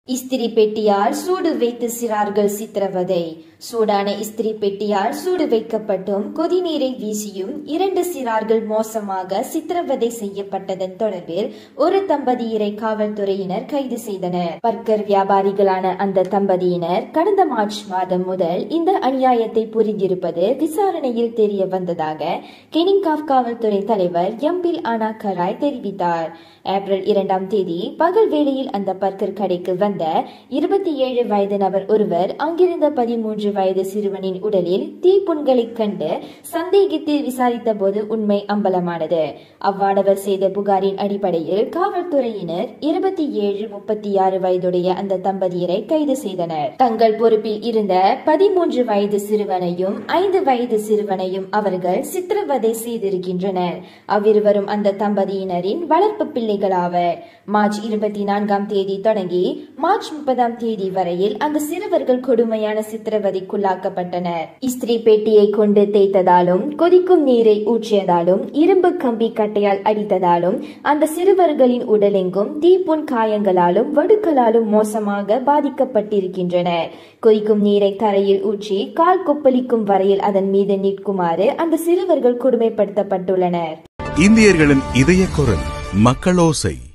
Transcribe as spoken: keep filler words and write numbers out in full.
இஸ்திரி பெட்டியால் சூடு வைத்து சிறார்கள் சித்திரவதை. சூடான இஸ்திரி பெட்டியால் சூடு வைக்கப்பட்டும் கொதிநீரை வீசியும் இரண்டு சிறார்கள் மோசமாக சித்திரவதை செய்யப்பட்டதன் தொடர்பில் ஒரு தம்பதியரை காவல்துறையினர் கைது செய்தனர். பர்கர் வியாபாரிகளான அந்த தம்பதியினர் கடந்த மார்ச் மாதம் முதல் இந்த அநியாயத்தை புரிந்திருப்பது விசாரணையில் தெரிய வந்ததாக கெனிங்காவ் காவல்துறை தலைவர் எம்பில் ஆனா கராய் தெரிவித்தார். ஏப்ரல் இரண்டாம் தேதி பகல் வேளையில் அந்த பர்கர் கடைக்கு வந்த இருபத்தி ஏழு வயது நபர் ஒருவர் அங்கிருந்த பதிமூன்று வயது சிறுவனின் உடலில் தீப்புண்களை கண்டு சந்தேகித்து விசாரித்த போது உண்மை அம்பலமானது. அவ்வாடவர் செய்த புகாரின் அடிப்படையில் காவல்துறையினர் இருபத்தி ஏழு முப்பத்தி ஆறு வயதுடைய அந்த தம்பதியரை கைது செய்தனர். தங்கள் பொறுப்பில் இருந்த பதிமூன்று வயது சிறுவனையும் ஐந்து வயது சிறுவனையும் அவர்கள் சித்திரவதை செய்திருக்கின்றனர். அவ்விருவரும் அந்த தம்பதியினரின் வளர்ப்பு பிள்ளைகளாவர். மார்ச் இருபத்தி நான்காம் தேதி தொடங்கி மார்ச் முப்பதாம் தேதி வரையில் அந்த சிறுவர்கள் கொடுமையான சித்திரவதைக்குள்ளாக்கப்பட்டனர். இஸ்திரி பெட்டியை கொண்டு தேய்த்ததாலும் கொதிக்கும் நீரை ஊற்றியதாலும் இரும்பு கம்பி கட்டையால் அடித்ததாலும் அந்த சிறுவர்களின் உடலெங்கும் தீப்புண் காயங்களாலும் வடுக்களாலும் மோசமாக பாதிக்கப்பட்டிருக்கின்றனர். கொதிக்கும் நீரை தரையில் ஊற்றி கால் கொப்பளிக்கும் வரையில் அதன் மீது நிற்குமாறு அந்த சிறுவர்கள் கொடுமைப்படுத்தப்பட்டுள்ளனர். இந்தியர்களின் இதய குரல் மக்களோசை.